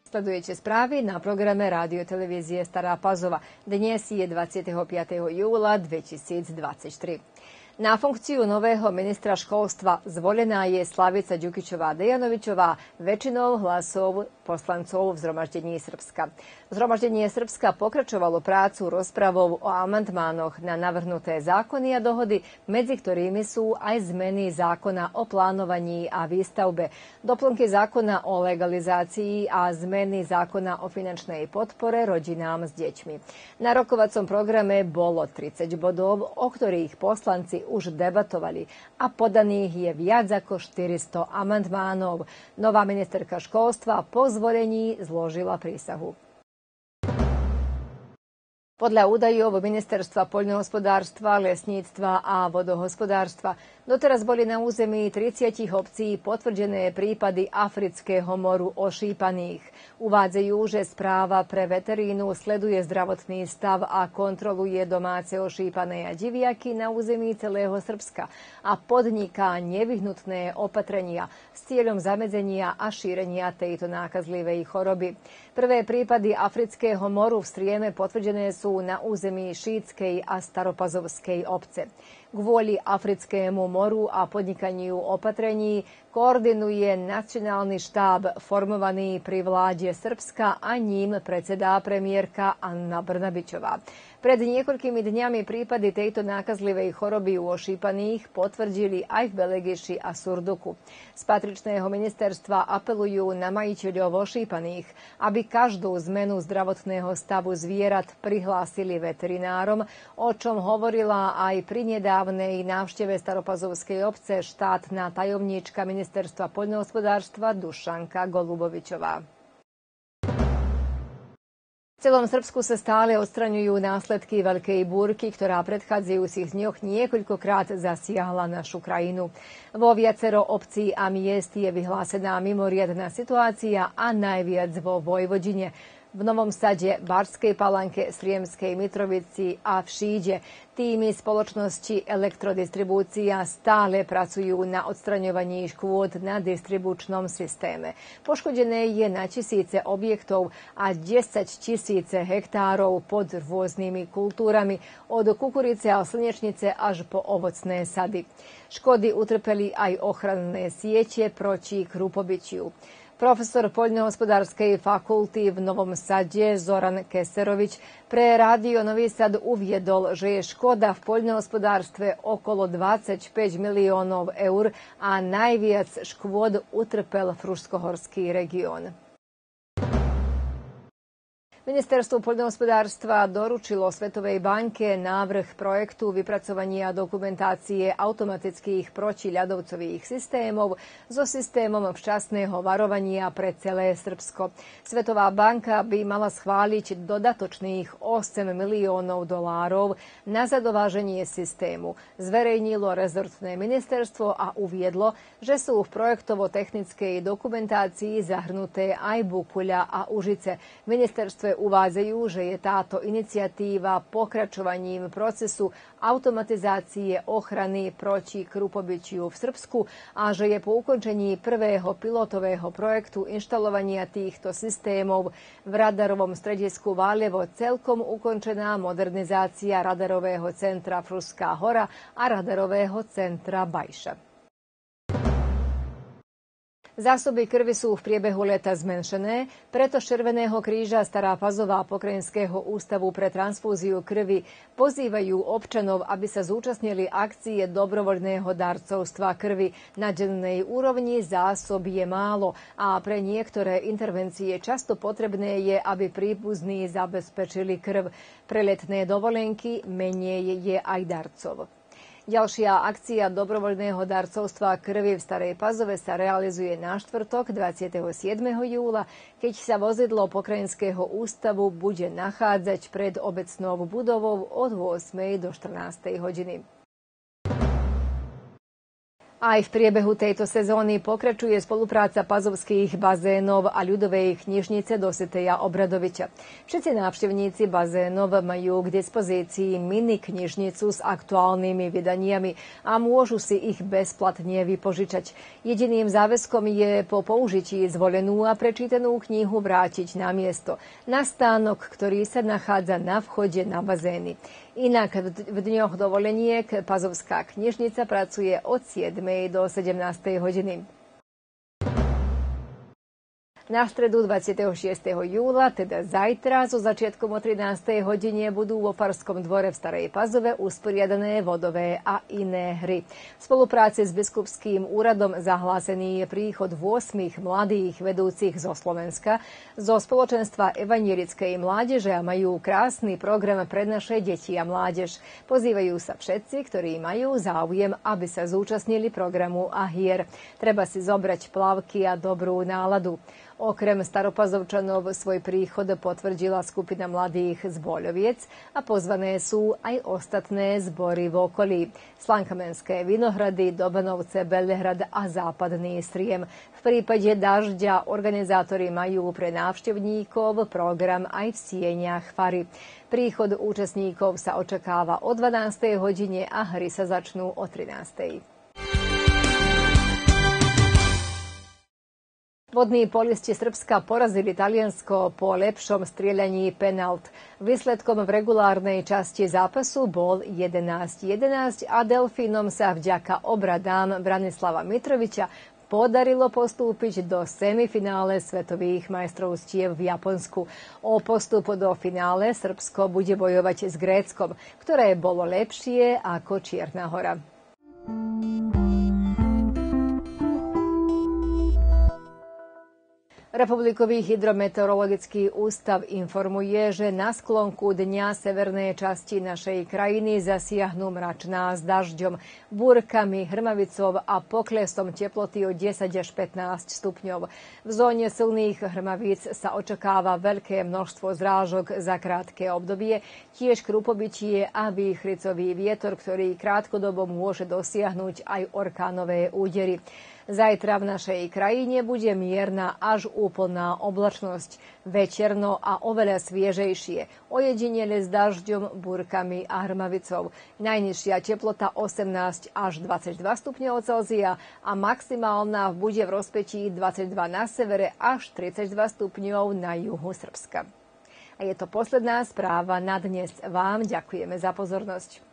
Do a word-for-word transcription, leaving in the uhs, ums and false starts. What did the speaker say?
Sledujete správy na programe Rádio televízie Stará Pazova. Dnes je dvadsiateho piateho júla dvetisícdvadsaťtri. Na funkciu nového ministra školstva zvolená je Slavica Đukićová-Dejanovićová väčšinou hlasov poslancov v Zhromaždení Srbska. Zhromaždenie Srbska pokračovalo prácu rozpravou o amandmánoch na navrhnuté zákony a dohody, medzi ktorými sú aj zmeny zákona o plánovaní a výstavbe, doplnky zákona o legalizácii a zmeny zákona o finančnej podpore rodinám s deťmi. Na rokovacom programe bolo tridsať bodov, o ktorých poslanci už debatovali a podaných je viac ako štyristo amandmánov. Nová ministerka školstva po zvolení zložila prísahu. Podľa údajov Ministerstva poľnohospodárstva, lesníctva a vodohospodárstva doteraz boli na území tridsať obcí potvrdené prípady afrického moru ošípaných. Uvádzajú, že správa pre veterínu sleduje zdravotný stav a kontroluje domáce ošípané a diviaky na území celého Srbska a podniká nevyhnutné opatrenia s cieľom zamedzenia a šírenia tejto nákazlivej choroby. Prvé prípady afrického moru v Strieme potvrdené sú na území Šítskej a Staropazovskej obce. Kvôli africkému moru a podnikaniu opatrení koordinuje nacionálny štáb formovaný pri vláde Srbska a ním predsedá premiérka Anna Brnabićová. Pred niekoľkými dňami prípady tejto nákazlivej choroby u ošípaných potvrdili aj v Belegiši a Surduku. Z patričného ministerstva apelujú na majiteľov ošípaných, aby každú zmenu zdravotného stavu zvierat prihlásili veterinárom, o čom hovorila aj pri nedávnej návšteve Staropazovskej obce štátna tajomníčka ministerstva poľnohospodárstva Dušanka Golubovičová. V celom Srbsku sa stále odstraňujú následky veľkej búrky, ktorá v predchádzajúcich dňoch niekoľkokrát zasiahla našu krajinu. Vo viacero obcí a miest je vyhlásená mimoriadna situácia a najviac vo Vojvodine. V Novom Sade, Barskej Palanke, Sriemskej Mitrovici a v Šíde týmy spoločnosti Elektrodistribúcia stále pracujú na odstraňovaní škôd na distribučnom systéme. Poškodené je na tisíce objektov a desať tisíce hektárov pod rôznymi kultúrami, od kukurice a slnečnice až po ovocné sady. Škody utrpeli aj ochranné siete proti krupobytiu. Profesor poľnohospodárskej fakulty v Novom Sade Zoran Keserovič pre Rádio Nový Sad uviedol, že je škoda v poľnohospodárstve okolo dvadsaťpäť miliónov eur a najviac škôd utrpel Frušskohorský región. Ministerstvo poľnohospodárstva doručilo Svetovej banke návrh projektu vypracovania dokumentácie automatických protiľadovcových systémov so systémom včasného varovania pre celé Srbsko. Svetová banka by mala schváliť dodatočných osem miliónov dolárov na zadováženie systému. Zverejnilo rezortné ministerstvo a uviedlo, že sú v projektovo-technickej dokumentácii zahrnuté aj Bukuľa a Užice. Ministerstve uvádzajú, že je táto iniciatíva pokračovaním procesu automatizácie ochrany proti krupobytiu v Srbsku a že je po ukončení prvého pilotového projektu inštalovania týchto systémov v radarovom stredisku Valjevo celkom ukončená modernizácia radarového centra Frušská hora a radarového centra Bajša. Zásoby krvi sú v priebehu leta zmenšené, preto z Červeného kríža Stará Pazova a Pokrajinského ústavu pre transfúziu krvi pozývajú občanov, aby sa zúčastnili akcie dobrovoľného darcovstva krvi. Na dennej úrovni zásob je málo a pre niektoré intervencie často potrebné je, aby príbuzní zabezpečili krv. Pre letné dovolenky menej je aj darcov. Ďalšia akcia dobrovoľného darcovstva krvi v Starej Pazove sa realizuje na štvrtok dvadsiateho siedmeho júla, keď sa vozidlo Pokrajinského ústavu bude nachádzať pred obecnou budovou od ôsmej do štrnástej hodiny. Aj v priebehu tejto sezóny pokračuje spolupráca pazovských bazénov a ľudovej knižnice Dositeja Obradoviča. Všetci návštevníci bazénov majú k dispozícii mini knižnicu s aktuálnymi vydaniami a môžu si ich bezplatne vypožičať. Jediným záväzkom je po použití zvolenú a prečítanú knihu vrátiť na miesto, na stánok, ktorý sa nachádza na vchode na bazény. Inak v dňoch dovoleniek Pazovská knižnica pracuje od siedmej do sedemnástej hodiny. Na stredu dvadsiateho šiesteho júla, teda zajtra, so začiatkom o trinástej hodine budú vo Farskom dvore v Starej Pazove usporiadané vodové a iné hry. V spolupráci s biskupským úradom zahlásený je príchod ôsmich mladých vedúcich zo Slovenska, zo spoločenstva evanielickej mládeže a majú krásny program pre naše deti a mládež. Pozývajú sa všetci, ktorí majú záujem, aby sa zúčastnili programu a hier. Treba si zobrať plavky a dobrú náladu. Okrem Staropazovčanov svoj príchod potvrdila skupina mladých z Boľoviec a pozvané sú aj ostatné zbory v okolí. Slankamenské Vinohrady, Dobanovce, Belehrad a Západný Striem. V prípade dažďa organizátori majú pre návštevníkov program aj v sieňach fary. Príchod účastníkov sa očakáva o dvanástej hodine a hry sa začnú o trinástej. Vodní polisti Srbska porazili Taliansko po lepšom strieľaní penalt. Výsledkom v regulárnej časti zápasu bol jedenásť jedenásť a Delfínom sa vďaka obradám Branislava Mitrovića podarilo postúpiť do semifinále svetových majstrovstiev v Japonsku. O postup do finále Srbsko bude bojovať s Gréckom, ktoré bolo lepšie ako Čierna Hora. Republikový hydrometeorologický ústav informuje, že na sklonku dňa severnej časti našej krajiny zasiahnu mračná s dažďom, búrkami, hrmavicou a poklesom teploty o desať až pätnásť stupňov. V zóne silných hrmavíc sa očakáva veľké množstvo zrážok za krátke obdobie, tiež krupobytie a výchricový vietor, ktorý krátkodobo môže dosiahnuť aj orkánové údery. Zajtra v našej krajine bude mierna až úplná oblačnosť, veterno a oveľa sviežejšie, ojedinele s dažďom, búrkami a hrmavicou. Najnižšia teplota osemnásť až dvadsaťdva stupňov Celzia a maximálna bude v rozpetí dvadsaťdva na severe až tridsaťdva stupňov na juhu Srbska. A je to posledná správa na dnes. Vám ďakujeme za pozornosť.